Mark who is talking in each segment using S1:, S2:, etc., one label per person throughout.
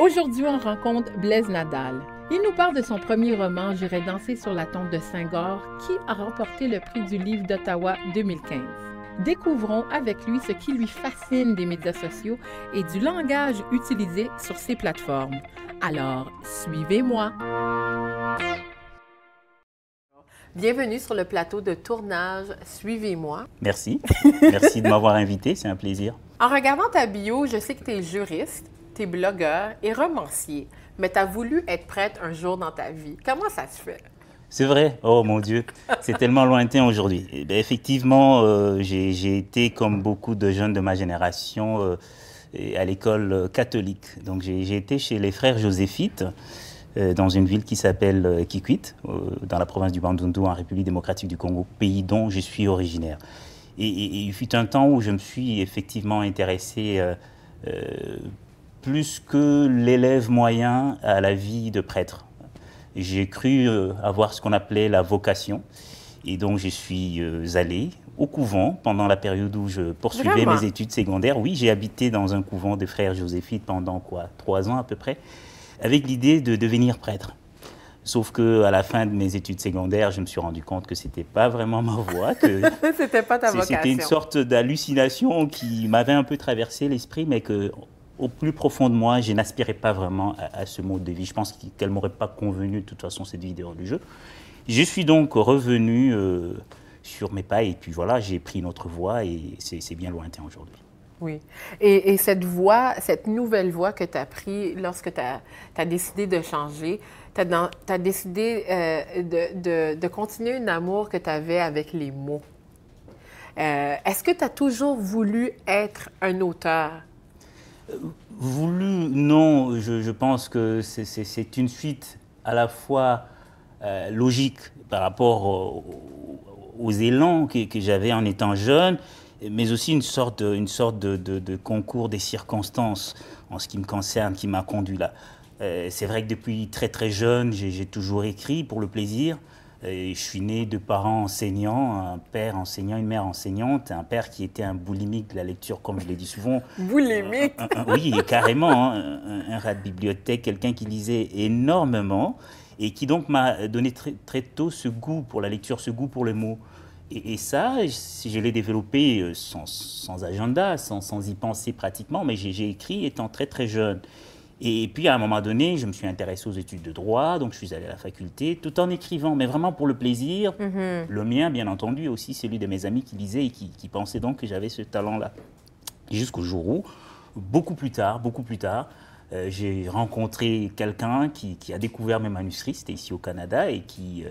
S1: Aujourd'hui, on rencontre Blaise Nadal. Il nous parle de son premier roman « J'irai danser sur la tombe de Senghor » qui a remporté le prix du livre d'Ottawa 2015. Découvrons avec lui ce qui lui fascine des médias sociaux et du langage utilisé sur ces plateformes. Alors, suivez-moi! Bienvenue sur le plateau de tournage « Suivez-moi ».
S2: Merci. Merci de m'avoir invité, c'est un plaisir.
S1: En regardant ta bio, je sais que tu es juriste, tu es blogueur et romancier, mais tu as voulu être prêtre un jour dans ta vie. Comment ça se fait?
S2: C'est vrai, oh mon Dieu, c'est tellement lointain aujourd'hui. Eh bien, effectivement, j'ai été, comme beaucoup de jeunes de ma génération, à l'école catholique. Donc j'ai été chez les frères joséphites, dans une ville qui s'appelle Kikwit, dans la province du Bandundu, en République démocratique du Congo, pays dont je suis originaire. Et il fut un temps où je me suis effectivement intéressé plus que l'élève moyen à la vie de prêtre. J'ai cru avoir ce qu'on appelait la vocation. Et donc, je suis allé au couvent pendant la période où je poursuivais mes études secondaires. Oui, j'ai habité dans un couvent de frères joséphites pendant 3 ans à peu près, avec l'idée de devenir prêtre. Sauf qu'à la fin de mes études secondaires, je me suis rendu compte que ce n'était pas vraiment ma voie, que
S1: c'était pas ta vocation.
S2: C'était une sorte d'hallucination qui m'avait un peu traversé l'esprit, mais que au plus profond de moi, je n'aspirais pas vraiment à ce mode de vie. Je pense qu'elle ne m'aurait pas convenu, de toute façon, cette vie dehors du jeu. Je suis donc revenu sur mes pas, et puis voilà, j'ai pris une autre voie, et c'est bien lointain aujourd'hui.
S1: Oui. Et cette voie, cette nouvelle voie que tu as prise lorsque tu as décidé de changer, tu as décidé de continuer un amour que tu avais avec les mots. Est-ce que tu as toujours voulu être un auteur?
S2: Voulu, non. Je pense que c'est une suite à la fois logique par rapport aux élans que j'avais en étant jeune, mais aussi une sorte de concours des circonstances en ce qui me concerne, qui m'a conduit là. C'est vrai que depuis très très jeune, j'ai toujours écrit pour le plaisir. Je suis né de parents enseignants, un père enseignant, une mère enseignante, un père qui était un boulimique de la lecture, comme je l'ai dit souvent.
S1: Boulimique?
S2: Oui, carrément, hein, un rat de bibliothèque, quelqu'un qui lisait énormément et qui donc m'a donné très tôt ce goût pour la lecture, ce goût pour les mots. Et ça, je l'ai développé sans agenda, sans y penser pratiquement, mais j'ai écrit étant très très jeune. Et puis à un moment donné, je me suis intéressé aux études de droit, donc je suis allé à la faculté, tout en écrivant, mais vraiment pour le plaisir, le mien bien entendu, aussi celui de mes amis qui lisaient et qui pensaient donc que j'avais ce talent-là. Jusqu'au jour où, beaucoup plus tard, j'ai rencontré quelqu'un qui a découvert mes manuscrits, c'était ici au Canada, et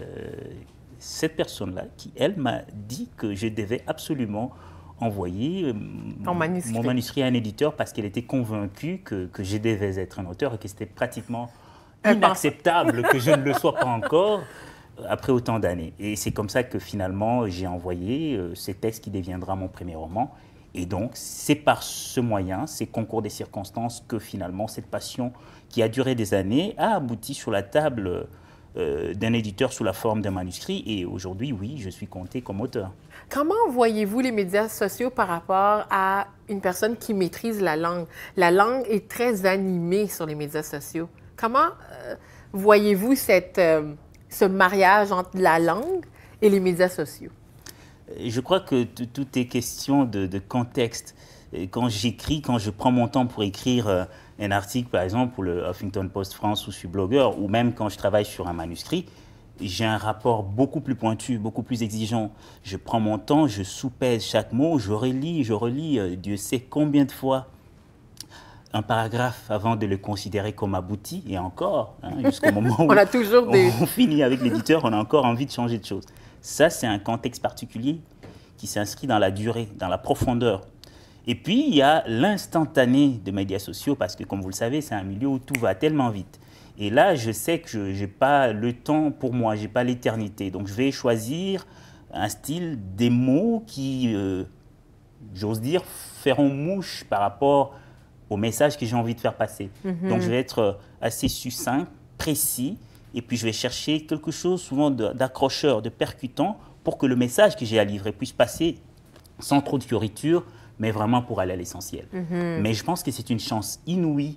S2: cette personne-là, elle m'a dit que je devais absolument envoyer mon manuscrit à un éditeur parce qu'elle était convaincue que je devais être un auteur et que c'était pratiquement inacceptable que je ne le sois pas encore après autant d'années. Et c'est comme ça que finalement j'ai envoyé ce texte qui deviendra mon premier roman. Et donc c'est par ce moyen, ces concours des circonstances, que finalement cette passion qui a duré des années a abouti sur la table d'un éditeur sous la forme d'un manuscrit. Et aujourd'hui, oui, je suis compté comme auteur.
S1: Comment voyez-vous les médias sociaux par rapport à une personne qui maîtrise la langue? La langue est très animée sur les médias sociaux. Comment voyez-vous ce mariage entre la langue et les médias sociaux?
S2: Je crois que tout est question de contexte. Quand j'écris, quand je prends mon temps pour écrire un article, par exemple, pour le Huffington Post France où je suis blogueur, ou même quand je travaille sur un manuscrit, j'ai un rapport beaucoup plus pointu, beaucoup plus exigeant. Je prends mon temps, je soupèse chaque mot, je relis Dieu sait combien de fois un paragraphe avant de le considérer comme abouti, et encore, hein, jusqu'au moment où on finit avec l'éditeur, on a encore envie de changer de choses. Ça, c'est un contexte particulier qui s'inscrit dans la durée, dans la profondeur. Et puis, il y a l'instantané des médias sociaux, parce que, comme vous le savez, c'est un milieu où tout va tellement vite. Et là, je sais que je n'ai pas le temps pour moi, je n'ai pas l'éternité. Donc, je vais choisir un style, des mots qui, j'ose dire, feront mouche par rapport au message que j'ai envie de faire passer. Donc, je vais être assez succinct, précis, et puis je vais chercher quelque chose souvent d'accrocheur, de percutant, pour que le message que j'ai à livrer puisse passer sans trop de fioritures, mais vraiment pour aller à l'essentiel. Mais je pense que c'est une chance inouïe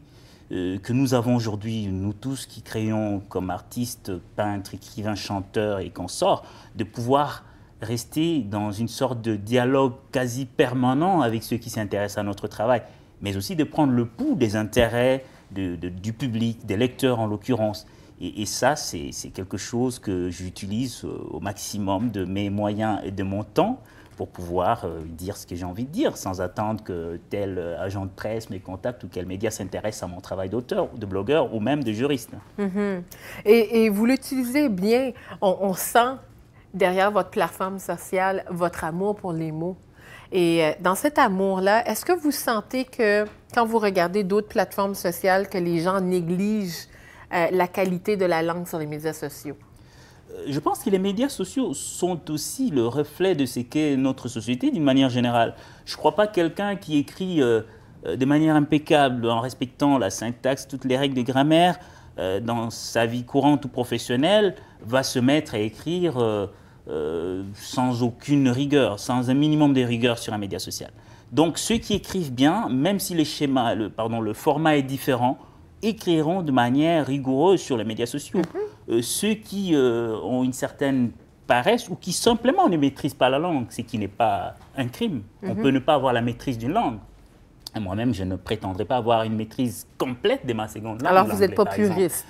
S2: que nous avons aujourd'hui, nous tous qui créons comme artistes, peintres, écrivains, chanteurs et consorts, de pouvoir rester dans une sorte de dialogue quasi permanent avec ceux qui s'intéressent à notre travail, mais aussi de prendre le pouls des intérêts du public, des lecteurs en l'occurrence. Et ça, c'est quelque chose que j'utilise au maximum de mes moyens et de mon temps pour pouvoir dire ce que j'ai envie de dire, sans attendre que tel agent de presse me contacte ou quel média s'intéresse à mon travail d'auteur, de blogueur ou même de juriste.
S1: Mm-hmm. Et vous l'utilisez bien. On sent derrière votre plateforme sociale votre amour pour les mots. Et dans cet amour-là, est-ce que vous sentez que quand vous regardez d'autres plateformes sociales, que les gens négligent la qualité de la langue sur les médias sociaux?
S2: Je pense que les médias sociaux sont aussi le reflet de ce qu'est notre société d'une manière générale. Je ne crois pas que quelqu'un qui écrit de manière impeccable, en respectant la syntaxe, toutes les règles de grammaire, dans sa vie courante ou professionnelle, va se mettre à écrire sans aucune rigueur, sans un minimum de rigueur sur un média social. Donc ceux qui écrivent bien, même si le format est différent, écriront de manière rigoureuse sur les médias sociaux. Ceux qui ont une certaine paresse ou qui simplement ne maîtrisent pas la langue, ce qui n'est pas un crime. On peut ne pas avoir la maîtrise d'une langue. Moi-même, je ne prétendrai pas avoir une maîtrise complète de ma seconde langue.
S1: Alors, vous n'êtes pas puriste?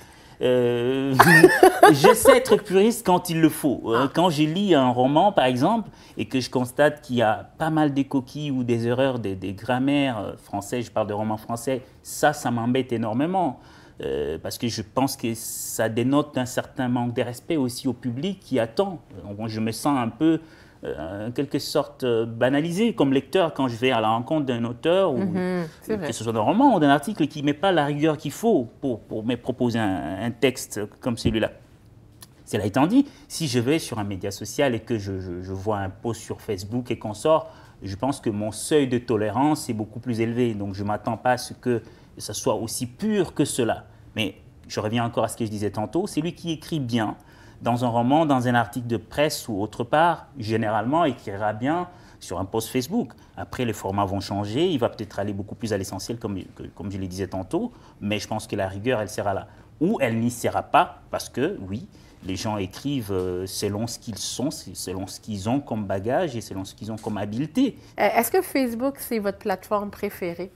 S2: J'essaie d'être puriste quand il le faut. Quand je lis un roman, par exemple, et que je constate qu'il y a pas mal de coquilles ou des erreurs des grammaires français, je parle de romans français, ça m'embête énormément. Parce que je pense que ça dénote un certain manque de respect aussi au public qui attend. Je me sens un peu, en quelque sorte, banalisé comme lecteur quand je vais à la rencontre d'un auteur, ou que ce soit d'un roman ou d'un article qui ne met pas la rigueur qu'il faut pour me proposer un texte comme celui-là. Cela étant dit, si je vais sur un média social et que je vois un post sur Facebook et qu'on sort, je pense que mon seuil de tolérance est beaucoup plus élevé. Donc je ne m'attends pas à ce que ça soit aussi pur que cela. Mais je reviens encore à ce que je disais tantôt, c'est lui qui écrit bien dans un roman, dans un article de presse ou autre part, généralement écrira bien sur un post Facebook. Après, les formats vont changer, il va peut-être aller beaucoup plus à l'essentiel, comme je le disais tantôt, mais je pense que la rigueur, elle sera là. Ou elle n'y sera pas, parce que, oui, les gens écrivent selon ce qu'ils sont, selon ce qu'ils ont comme bagage et selon ce qu'ils ont comme habileté.
S1: Est-ce que Facebook, c'est votre plateforme préférée?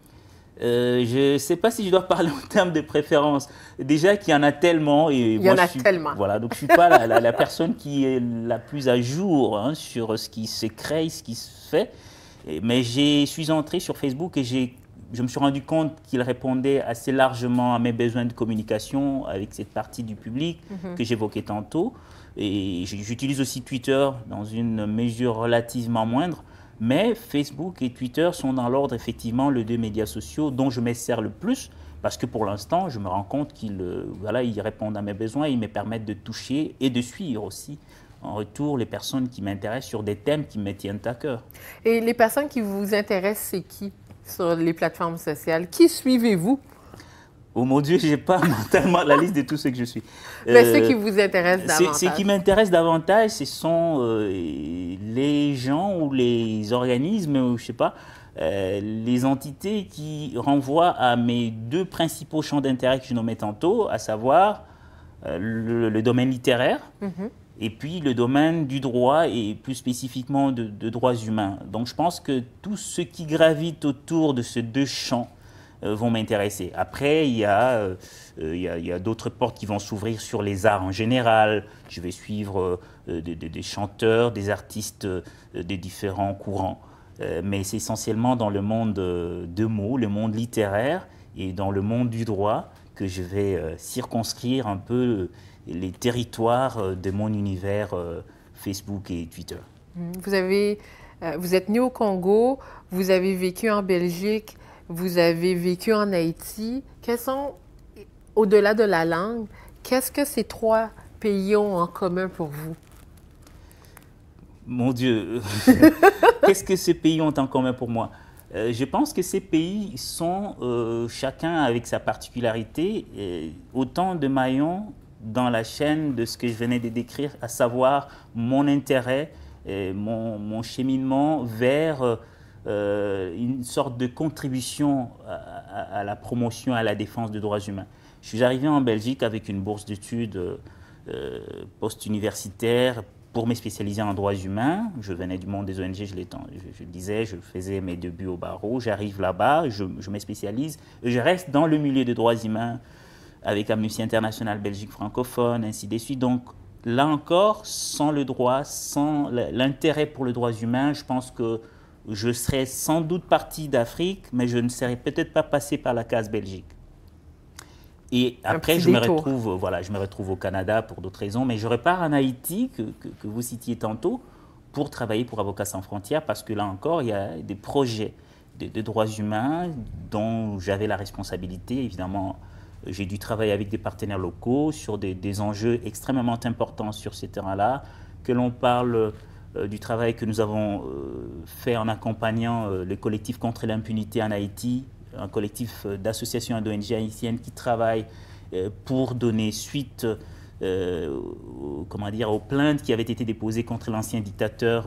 S2: Je ne sais pas si je dois parler en termes de préférence. Déjà qu'il y en a tellement. Et
S1: il y en a tellement.
S2: Voilà, donc je ne suis pas la personne qui est la plus à jour sur ce qui se crée, ce qui se fait. Mais je suis entré sur Facebook et je me suis rendu compte qu'il répondait assez largement à mes besoins de communication avec cette partie du public que j'évoquais tantôt. Et j'utilise aussi Twitter dans une mesure relativement moindre. Mais Facebook et Twitter sont dans l'ordre, effectivement, les deux médias sociaux dont je me sers le plus, parce que pour l'instant, je me rends compte qu'ils répondent à mes besoins, ils me permettent de toucher et de suivre aussi, en retour, les personnes qui m'intéressent sur des thèmes qui me tiennent à cœur.
S1: Et les personnes qui vous intéressent, c'est qui sur les plateformes sociales? Qui suivez-vous?
S2: Oh mon Dieu, je n'ai pas mentalement la liste de tous ceux que je suis.
S1: Mais ceux qui vous intéressent davantage.
S2: Ce qui m'intéresse davantage, ce sont les gens ou les organismes, ou je ne sais pas, les entités qui renvoient à mes deux principaux champs d'intérêt que je nommais tantôt, à savoir le domaine littéraire et puis le domaine du droit et plus spécifiquement de droits humains. Donc je pense que tout ce qui gravite autour de ces deux champs vont m'intéresser. Après, il y a d'autres portes qui vont s'ouvrir sur les arts en général. Je vais suivre des chanteurs, des artistes des différents courants. Mais c'est essentiellement dans le monde de mots, le monde littéraire et dans le monde du droit que je vais circonscrire un peu les territoires de mon univers Facebook et Twitter.
S1: Vous êtes né au Congo, vous avez vécu en Belgique, vous avez vécu en Haïti. Quels sont, au-delà de la langue, qu'est-ce que ces trois pays ont en commun pour vous?
S2: Mon Dieu, qu'est-ce que ces pays ont en commun pour moi? Je pense que ces pays sont, chacun avec sa particularité, autant de maillons dans la chaîne de ce que je venais de décrire, à savoir mon intérêt, mon cheminement vers une sorte de contribution à la promotion, à la défense des droits humains. Je suis arrivé en Belgique avec une bourse d'études post-universitaire pour me spécialiser en droits humains. Je venais du monde des ONG, je le disais, je faisais mes débuts au barreau. J'arrive là-bas, je me spécialise, et je reste dans le milieu des droits humains avec Amnesty International Belgique francophone, ainsi de suite. Donc là encore, sans le droit, sans l'intérêt pour les droits humains, je pense que je serais sans doute parti d'Afrique, mais je ne serais peut-être pas passé par la case Belgique. Et après, je me retrouve au Canada pour d'autres raisons, mais je repars en Haïti, que vous citiez tantôt, pour travailler pour Avocats sans frontières, parce que là encore, il y a des projets de droits humains dont j'avais la responsabilité. Évidemment, j'ai dû travailler avec des partenaires locaux sur des enjeux extrêmement importants sur ces terrains-là, que l'on parle du travail que nous avons fait en accompagnant le collectif contre l'impunité en Haïti, un collectif d'associations d'ONG haïtiennes qui travaillent pour donner suite aux plaintes qui avaient été déposées contre l'ancien dictateur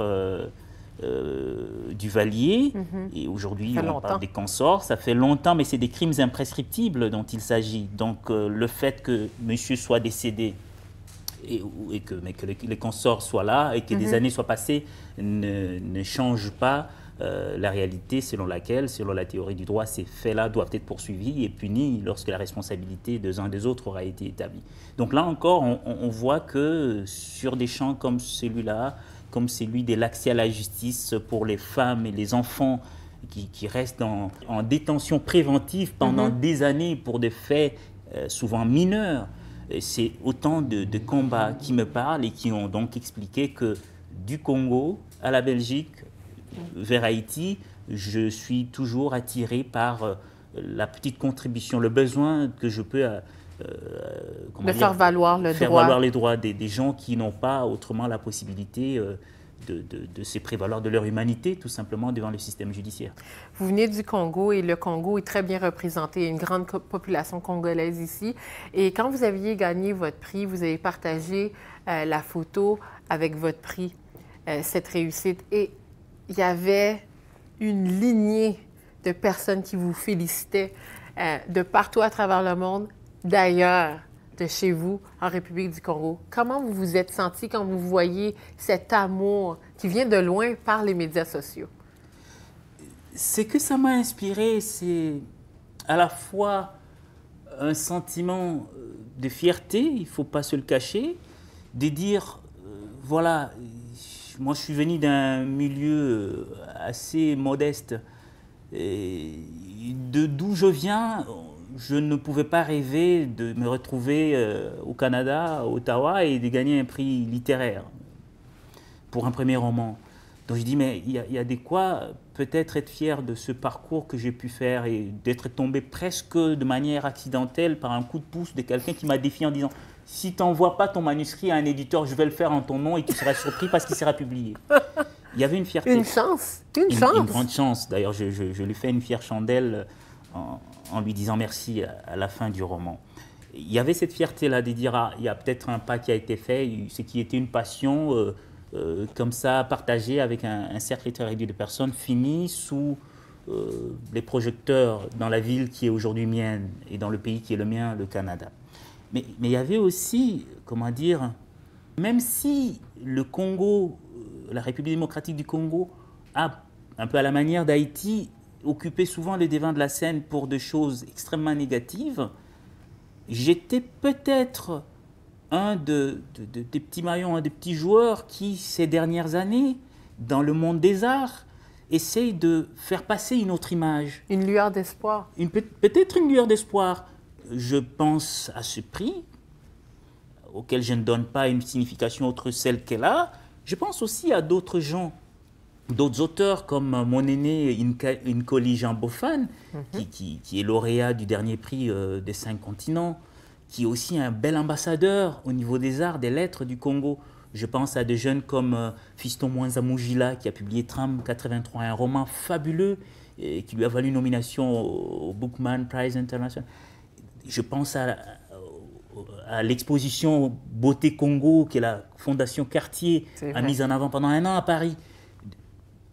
S2: Duvalier. Et aujourd'hui, on parle des consorts. Ça fait longtemps, mais c'est des crimes imprescriptibles dont il s'agit. Donc le fait que monsieur soit décédé mais que les consorts soient là et que des années soient passées ne change pas la réalité selon laquelle, selon la théorie du droit, ces faits-là doivent être poursuivis et punis lorsque la responsabilité des uns des autres aura été établie. Donc là encore, on voit que sur des champs comme celui-là, comme celui de l'accès à la justice pour les femmes et les enfants qui restent en détention préventive pendant des années pour des faits souvent mineurs, c'est autant de combats qui me parlent et qui ont donc expliqué que du Congo à la Belgique, vers Haïti, je suis toujours attiré par la petite contribution, le besoin que je peux
S1: faire valoir
S2: les droits des gens qui n'ont pas autrement la possibilité de se prévaloir de leur humanité, tout simplement, devant le système judiciaire.
S1: Vous venez du Congo et le Congo est très bien représenté. Il y a une grande population congolaise ici. Et quand vous aviez gagné votre prix, vous avez partagé la photo avec votre prix, cette réussite. Et il y avait une lignée de personnes qui vous félicitaient de partout à travers le monde, d'ailleurs de chez vous, en République du Congo. Comment vous vous êtes senti quand vous voyez cet amour qui vient de loin par les médias sociaux?
S2: Ce que ça m'a inspiré, c'est à la fois un sentiment de fierté, il ne faut pas se le cacher, de dire, voilà, moi je suis venu d'un milieu assez modeste, d'où je viens, je ne pouvais pas rêver de me retrouver au Canada, à Ottawa, et de gagner un prix littéraire pour un premier roman. Donc je dis, mais il y a de quoi peut-être être fier de ce parcours que j'ai pu faire et d'être tombé presque de manière accidentelle par un coup de pouce de quelqu'un qui m'a défié en disant, si tu n'envoies pas ton manuscrit à un éditeur, je vais le faire en ton nom et tu seras surpris parce qu'il sera publié. Il y avait une fierté.
S1: Une chance, une chance.
S2: Une grande chance. D'ailleurs, je lui fais une fière chandelle en lui disant merci à la fin du roman. Il y avait cette fierté-là de dire, ah, il y a peut-être un pas qui a été fait, ce qui était une passion comme ça, partagée avec un cercle très réduit de personnes, finie sous les projecteurs dans la ville qui est aujourd'hui mienne et dans le pays qui est le mien, le Canada. Mais il y avait aussi, comment dire, même si le Congo, la République démocratique du Congo, a, un peu à la manière d'Haïti, occupé souvent le devant de la scène pour des choses extrêmement négatives, j'étais peut-être un des petits maillons, un des petits joueurs qui, ces dernières années, dans le monde des arts, essaye de faire passer une autre image.
S1: Une lueur d'espoir.
S2: Peut-être une lueur d'espoir. Je pense à ce prix, auquel je ne donne pas une signification autre celle qu'elle a. Je pense aussi à d'autres gens, d'autres auteurs comme mon aîné Nkoli Jean Bofan, qui est lauréat du dernier prix des 5 continents, qui est aussi un bel ambassadeur au niveau des arts, des lettres du Congo. Je pense à des jeunes comme Fiston Mwanza Mujila, qui a publié Tram 83, un roman fabuleux qui lui a valu une nomination au Bookman Prize International. Je pense à l'exposition Beauté Congo que la Fondation Cartier a mise en avant pendant 1 an à Paris.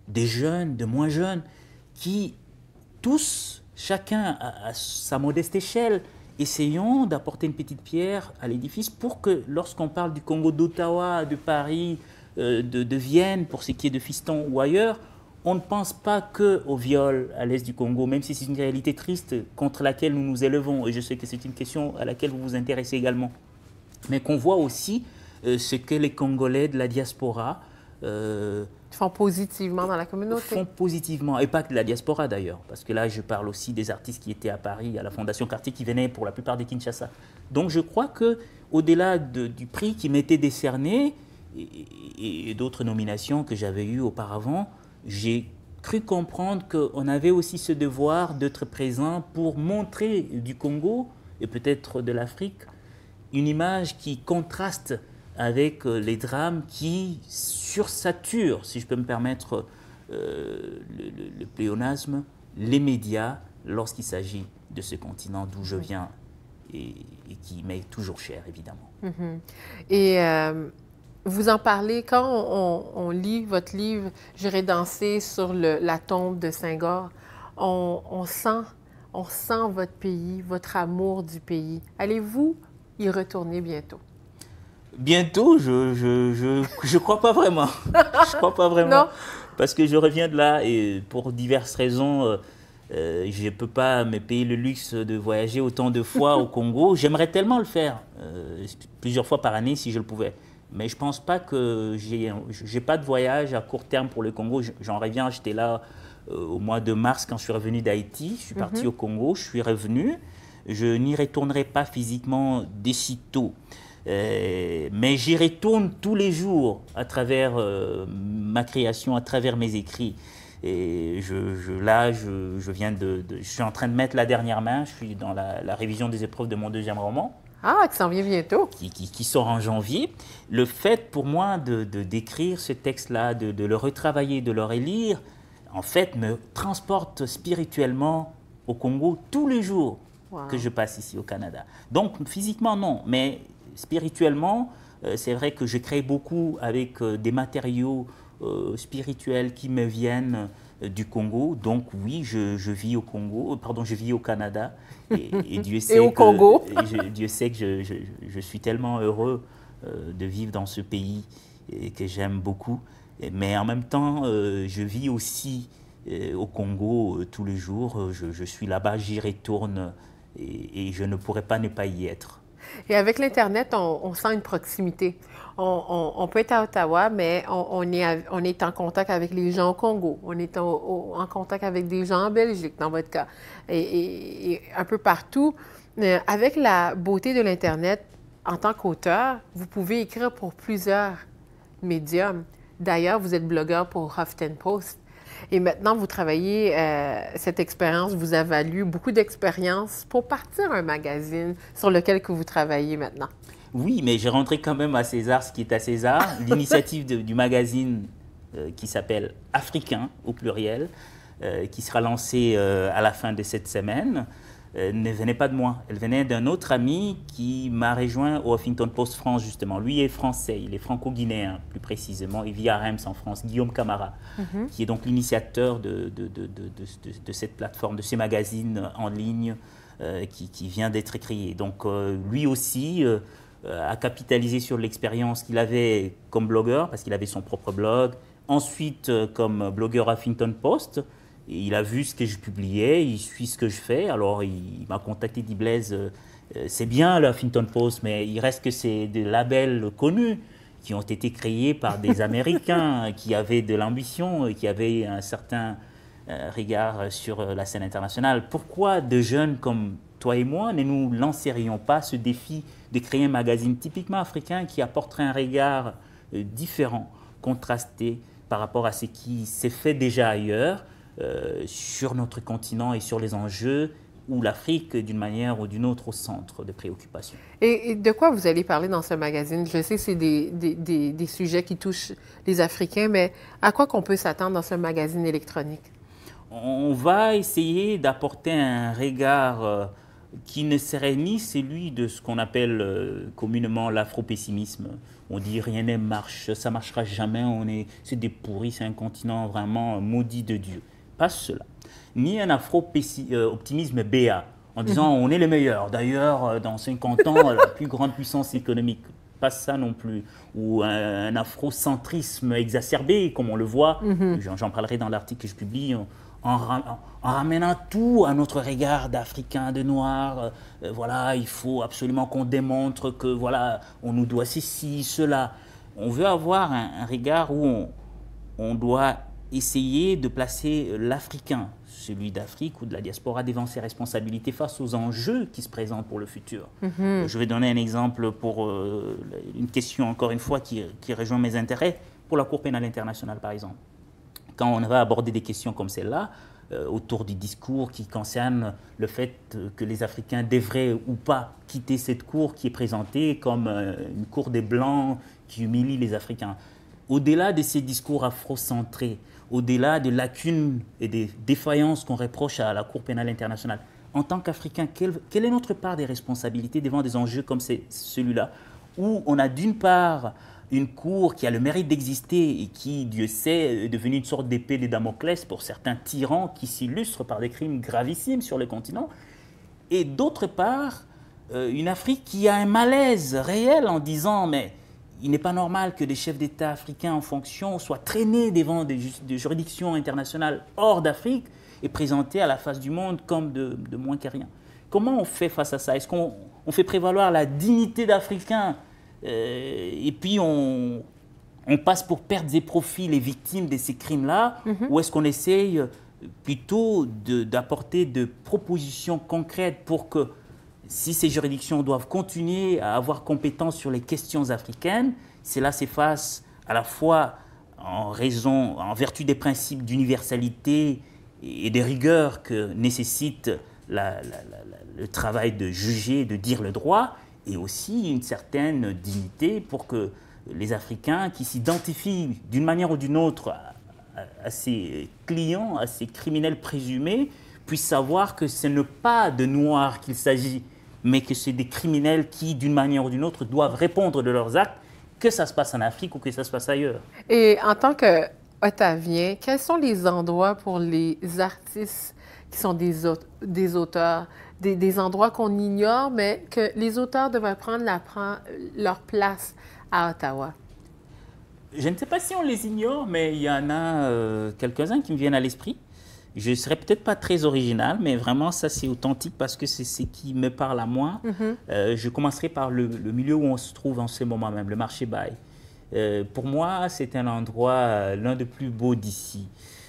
S2: des jeunes, de moins jeunes, qui tous, chacun à sa modeste échelle, essayons d'apporter une petite pierre à l'édifice pour que lorsqu'on parle du Congo, d'Ottawa, de Paris, de Vienne, pour ce qui est de Fiston ou ailleurs, on ne pense pas qu'au viol à l'est du Congo, même si c'est une réalité triste contre laquelle nous nous élevons, et je sais que c'est une question à laquelle vous vous intéressez également, mais qu'on voit aussi ce que les Congolais de la diaspora
S1: font positivement dans la communauté.
S2: Font positivement, et pas que de la diaspora d'ailleurs, parce que là je parle aussi des artistes qui étaient à Paris, à la Fondation Cartier, qui venaient pour la plupart des Kinshasa. Donc je crois qu'au-delà du prix qui m'était décerné, et d'autres nominations que j'avais eues auparavant, j'ai cru comprendre qu'on avait aussi ce devoir d'être présent pour montrer du Congo, et peut-être de l'Afrique, une image qui contraste avec les drames qui sursaturent, si je peux me permettre le pléonasme, les médias lorsqu'il s'agit de ce continent d'où je viens et qui m'est toujours cher, évidemment.
S1: Et vous en parlez quand on lit votre livre « J'irai danser sur la tombe de Senghor », on sent votre pays, votre amour du pays. Allez-vous y retourner bientôt?
S2: Bientôt, je crois pas vraiment. Je crois pas vraiment.
S1: Non.
S2: Parce que je reviens de là et pour diverses raisons, je ne peux pas me payer le luxe de voyager autant de fois au Congo. J'aimerais tellement le faire, plusieurs fois par année si je le pouvais. Mais je ne pense pas que j'ai pas de voyage à court terme pour le Congo. J'en reviens, j'étais là au mois de mars quand je suis revenu d'Haïti. Je suis parti au Congo, je suis revenu. Je n'y retournerai pas physiquement d'ici tôt. Mais j'y retourne tous les jours à travers ma création, à travers mes écrits. Et je suis en train de mettre la dernière main. Je suis dans la révision des épreuves de mon deuxième roman.
S1: Ah, qui s'en vient bientôt.
S2: Qui sort en janvier. Le fait pour moi d'écrire ce texte-là, de le retravailler, de le relire, en fait, me transporte spirituellement au Congo tous les jours que je passe ici au Canada. Donc, physiquement, non, mais spirituellement, c'est vrai que je crée beaucoup avec des matériaux spirituels qui me viennent du Congo. Donc oui, je vis au Congo, pardon, je vis au Canada. Et Dieu sait
S1: et au Congo.
S2: Dieu sait que je suis tellement heureux de vivre dans ce pays et que j'aime beaucoup. Mais en même temps, je vis aussi au Congo tous les jours. Je suis là-bas, j'y retourne et je ne pourrais pas ne pas y être.
S1: Et avec l'Internet, on sent une proximité. On peut être à Ottawa, mais on est en contact avec les gens au Congo. On est en contact avec des gens en Belgique, dans votre cas, et un peu partout. Avec la beauté de l'Internet, en tant qu'auteur, vous pouvez écrire pour plusieurs médiums. D'ailleurs, vous êtes blogueur pour Huffington Post. Et maintenant, vous travaillez, cette expérience vous a valu beaucoup d'expérience pour partir un magazine sur lequel que vous travaillez maintenant.
S2: Oui, mais j'ai rentré quand même à César ce qui est à César. L'initiative du magazine qui s'appelle Africain, au pluriel, qui sera lancée à la fin de cette semaine, ne venait pas de moi. Elle venait d'un autre ami qui m'a rejoint au Huffington Post France, justement. Lui est français, il est franco-guinéen, plus précisément. Il vit à Reims, en France, Guillaume Camara, qui est donc l'initiateur de cette plateforme, de ces magazines en ligne qui vient d'être créé. Donc, lui aussi a capitalisé sur l'expérience qu'il avait comme blogueur, parce qu'il avait son propre blog. Ensuite, comme blogueur à Huffington Post. Il a vu ce que je publiais, il suit ce que je fais. Alors, il m'a contacté, il dit « Blaise, c'est bien le Huffington Post, mais il reste que c'est des labels connus qui ont été créés par des Américains qui avaient de l'ambition, qui avaient un certain regard sur la scène internationale. Pourquoi de jeunes comme toi et moi ne nous lancerions pas ce défi de créer un magazine typiquement africain qui apporterait un regard différent, contrasté par rapport à ce qui s'est fait déjà ailleurs sur notre continent et sur les enjeux où l'Afrique, d'une manière ou d'une autre, au centre de préoccupation.
S1: Et de quoi vous allez parler dans ce magazine? Je sais que c'est des sujets qui touchent les Africains, mais à quoi qu'on peut s'attendre dans ce magazine électronique?
S2: On va essayer d'apporter un regard qui ne serait ni celui de ce qu'on appelle communément l'afro-pessimisme, On dit rien ne marche, ça marchera jamais, c'est des pourris, c'est un continent vraiment maudit de Dieu. Pas cela. Ni un afro-optimisme béat, en disant on est les meilleurs. D'ailleurs, dans 50 ans, la plus grande puissance économique. Pas ça non plus. Ou un afrocentrisme exacerbé, comme on le voit. J'en parlerai dans l'article que je publie. En ramenant tout à notre regard d'Africains, de Noirs. Voilà, il faut absolument qu'on démontre que voilà, on nous doit ceci, cela. On veut avoir un regard où on doit essayer de placer l'Africain, celui d'Afrique ou de la diaspora, devant ses responsabilités face aux enjeux qui se présentent pour le futur. Je vais donner un exemple pour une question, encore une fois, qui rejoint mes intérêts, pour la Cour pénale internationale, par exemple. Quand on va aborder des questions comme celle-là, autour du discours qui concerne le fait que les Africains devraient ou pas quitter cette cour qui est présentée comme une cour des Blancs qui humilie les Africains. Au-delà de ces discours afrocentrés, au-delà des lacunes et des défaillances qu'on reproche à la Cour pénale internationale, en tant qu'Africains, quelle est notre part des responsabilités devant des enjeux comme celui-là, où on a d'une part une cour qui a le mérite d'exister et qui, Dieu sait, est devenue une sorte d'épée de Damoclès pour certains tyrans qui s'illustrent par des crimes gravissimes sur le continent, et d'autre part, une Afrique qui a un malaise réel en disant « mais il n'est pas normal que des chefs d'État africains en fonction soient traînés devant des juridictions internationales hors d'Afrique et présentés à la face du monde comme de moins que rien. » Comment on fait face à ça? Est-ce qu'on fait prévaloir la dignité d'Africains et puis on passe pour pertes et profits les victimes de ces crimes-là, ou est-ce qu'on essaye plutôt d'apporter de propositions concrètes pour que, si ces juridictions doivent continuer à avoir compétence sur les questions africaines, cela s'efface à la fois en vertu des principes d'universalité et des rigueurs que nécessite le travail de juger, de dire le droit, et aussi une certaine dignité pour que les Africains qui s'identifient d'une manière ou d'une autre à ces clients, à ces criminels présumés, puissent savoir que ce n'est pas de Noirs qu'il s'agit, mais que c'est des criminels qui, d'une manière ou d'une autre, doivent répondre de leurs actes, que ça se passe en Afrique ou que ça se passe ailleurs.
S1: Et en tant qu'Ottavien, quels sont les endroits pour les artistes qui sont des auteurs, des endroits qu'on ignore, mais que les auteurs devraient prendre leur place à Ottawa?
S2: Je ne sais pas si on les ignore, mais il y en a quelques-uns qui me viennent à l'esprit. Je ne serais peut-être pas très original, mais vraiment, ça, c'est authentique parce que c'est ce qui me parle à moi. Je commencerai par le milieu où on se trouve en ce moment même, le marché Baye. Pour moi, c'est un endroit l'un des plus beaux d'ici,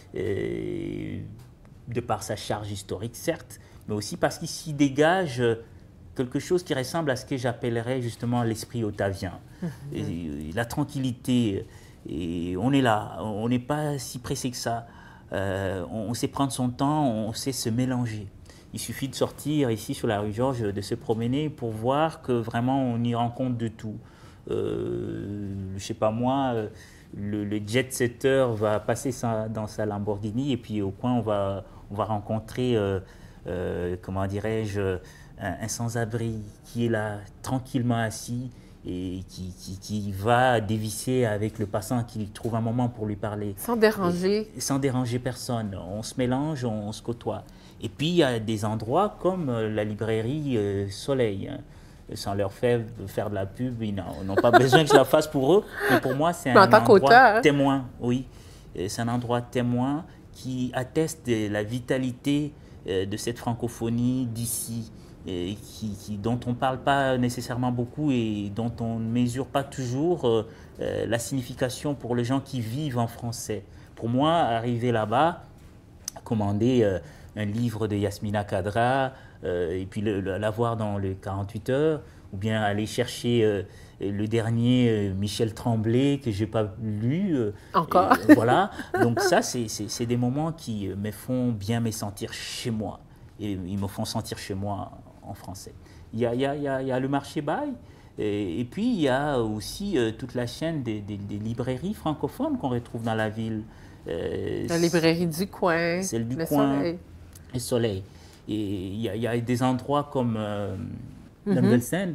S2: de par sa charge historique, certes, mais aussi parce qu'il s'y dégage quelque chose qui ressemble à ce que j'appellerais justement l'esprit ottavien. La tranquillité, et on est là, on n'est pas si pressé que ça. On sait prendre son temps, on sait se mélanger. Il suffit de sortir ici sur la rue Georges, de se promener pour voir que vraiment on y rencontre de tout. Je sais pas moi, le jet-setter va passer dans sa Lamborghini et puis au coin on va rencontrer, comment dirais-je, un sans-abri qui est là tranquillement assis et qui va dévisser avec le passant qui trouve un moment pour lui parler.
S1: Sans déranger.
S2: Sans déranger personne. On se mélange, on se côtoie. Et puis il y a des endroits comme la librairie Soleil, hein. Sans leur faire de la pub, ils n'ont pas besoin que je la fasse pour eux. Mais pour moi, c'est un endroit témoin. Oui, c'est un endroit témoin qui atteste de la vitalité de cette francophonie d'ici, dont on ne parle pas nécessairement beaucoup et dont on ne mesure pas toujours la signification pour les gens qui vivent en français. Pour moi, arriver là-bas, commander un livre de Yasmina Khadra, et puis l'avoir dans les 48 heures, ou bien aller chercher le dernier Michel Tremblay que je n'ai pas lu.
S1: Encore.
S2: Voilà, donc ça, c'est des moments qui me font bien me sentir chez moi. Et ils me font sentir chez moi en français. Il y a le marché Baye, et puis il y a aussi toute la chaîne des librairies francophones qu'on retrouve dans la ville.
S1: La librairie du coin,
S2: celle du
S1: le
S2: coin,
S1: Soleil.
S2: Le Soleil. Et il y a des endroits comme la Nouvelle-Scène.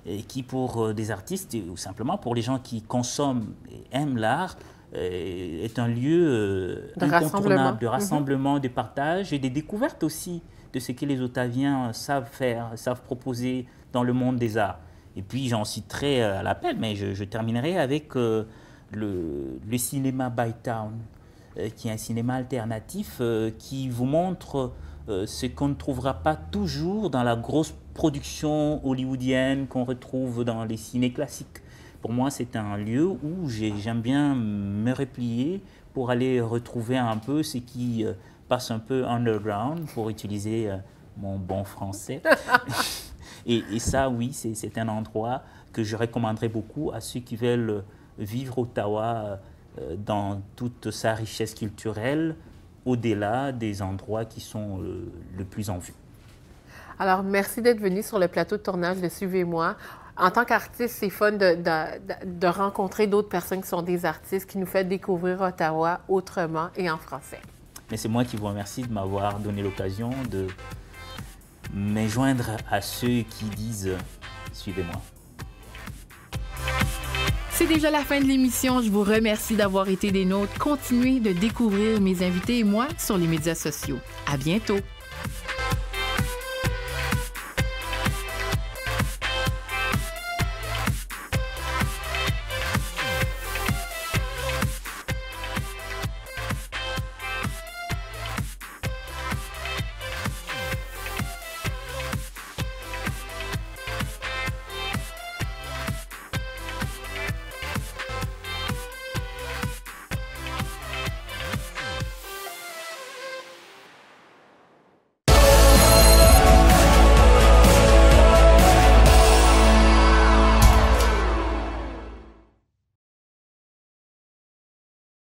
S2: et qui pour des artistes ou simplement pour les gens qui consomment et aiment l'art est un lieu incontournable de rassemblement, de partage et de découverte aussi de ce que les Ottaviens savent faire, savent proposer dans le monde des arts. Et puis j'en citerai à l'appel, mais je terminerai avec le cinéma Bytown, qui est un cinéma alternatif qui vous montre ce qu'on ne trouvera pas toujours dans la grosse production hollywoodienne qu'on retrouve dans les ciné classiques. Pour moi, c'est un lieu où j'aime bien me replier pour aller retrouver un peu ce qui passe un peu underground, pour utiliser mon bon français. Et ça, oui, c'est un endroit que je recommanderais beaucoup à ceux qui veulent vivre Ottawa dans toute sa richesse culturelle, au-delà des endroits qui sont le plus en vue.
S1: Alors, merci d'être venu sur le plateau de tournage de Suivez-moi. En tant qu'artiste, c'est fun de rencontrer d'autres personnes qui sont des artistes, qui nous font découvrir Ottawa autrement et en français.
S2: Mais c'est moi qui vous remercie de m'avoir donné l'occasion de me joindre à ceux qui disent « Suivez-moi ».
S1: C'est déjà la fin de l'émission. Je vous remercie d'avoir été des nôtres. Continuez de découvrir mes invités et moi sur les médias sociaux. À bientôt!